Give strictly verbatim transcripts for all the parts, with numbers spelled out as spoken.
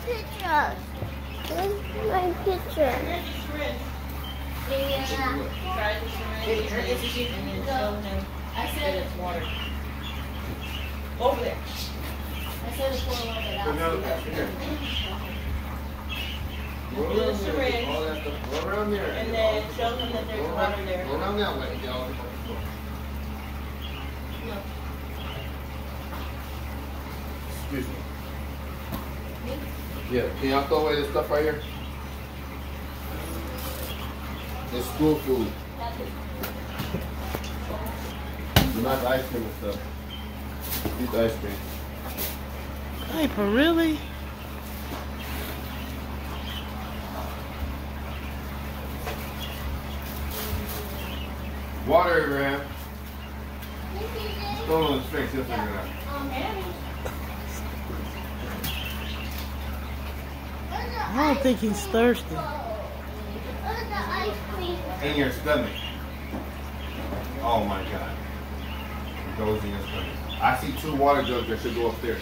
picture. Where's my picture? Yeah. Try the syringe and then show him that it's water. Over there. I said to pour a little bit out. Do the syringe All that stuff. Go around there. and then show him that there's water there. Go around that way. Y'all. Excuse me. Yeah, can y'all throw away this stuff right here? It's school food. Not the ice cream and stuff. Eat the ice cream. Piper, really? Water, Abraham. Throw it on the strings. He'll figure it out. I don't think he's thirsty. In your stomach. Oh my God. It goes in your stomach. I see two water jugs that should go upstairs.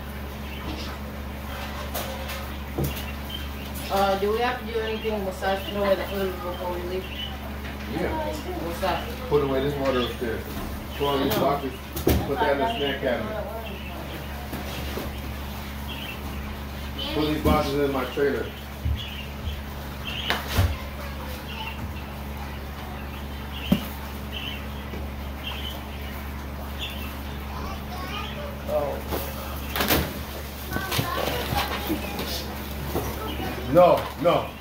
Uh, do we have to do anything besides put away the food before we leave? Yeah. What's that? Put away this water upstairs. Put all these boxes. Put that in the snack cabinet. Put these boxes in my trailer. No, no.